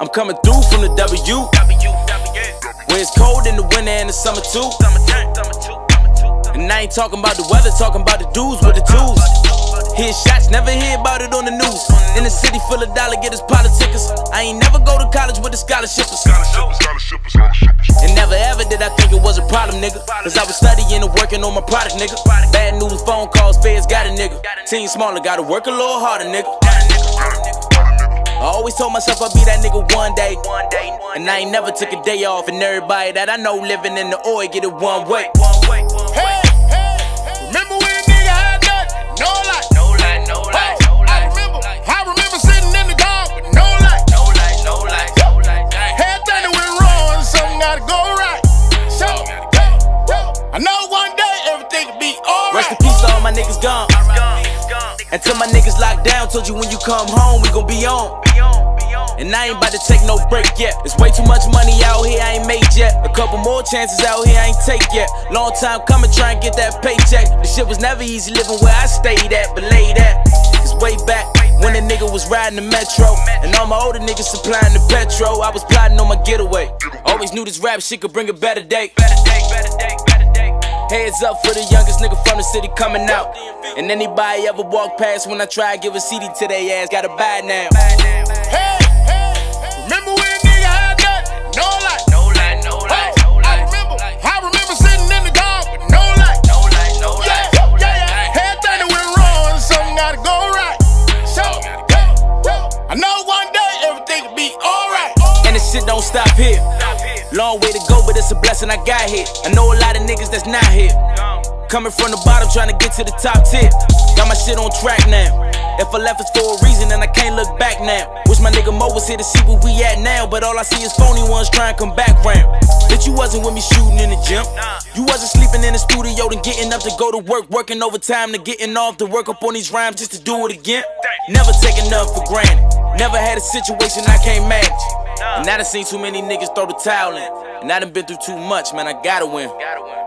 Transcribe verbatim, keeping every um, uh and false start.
I'm coming through from the W, where it's cold in the winter and the summer too. And I ain't talking about the weather, talking about the dudes with the tools. Hear shots, never hear about it on the news. In a city full of dollar getters, politicians. I ain't never go to college with the scholarships. And never ever did I think it was a problem, nigga. Cause I was studying and working on my product, nigga. Bad news, phone calls, feds got a nigga. Team smaller, gotta work a little harder, nigga. I always told myself I'd be that nigga one day. And I ain't never took a day off. And everybody that I know living in the oil get it one way. Hey, hey, remember when a nigga had nothing? No light. No light, no light, no light. I remember, I remember sitting in the car with no light. No light, no light, no light. Everything that went wrong, something gotta go right. So, I know one day everything will be alright. Rest in peace to all my niggas gone. Until my niggas locked down, told you when you come home, we gon' be on. And I ain't about to take no break yet. There's way too much money out here I ain't made yet. A couple more chances out here I ain't take yet. Long time coming, try and get that paycheck. The shit was never easy living where I stayed at, but laid at. Cause way back when a nigga was riding the metro, and all my older niggas supplying the petrol, I was plotting on my getaway. Always knew this rap shit could bring a better day. Heads up for the youngest nigga from the city coming out. And anybody ever walk past when I try to give a C D to their ass, gotta buy it now. Hey, hey, remember when a nigga had nothing? No light. No light, no light, no light. I remember, I remember sitting in the car with no light. No light, no light, no light. Yeah, yeah, everything that went wrong, something gotta go right. So, I know one day everything will be alright. And this shit don't stop here. Long way to go, but it's a blessing I got here. I know a lot of niggas that's not here. Coming from the bottom, trying to get to the top tier. Got my shit on track now. If I left it's for a reason, and I can't look back now. Wish my nigga Mo was here to see where we at now, but all I see is phony ones trying to come back round. Bitch, you wasn't with me shooting in the gym. You wasn't sleeping in the studio, then getting up to go to work, working overtime, to getting off to work up on these rhymes just to do it again. Never taking nothing for granted. Never had a situation I can't manage. And I done seen too many niggas throw the towel in. And I done been through too much, man, I gotta win.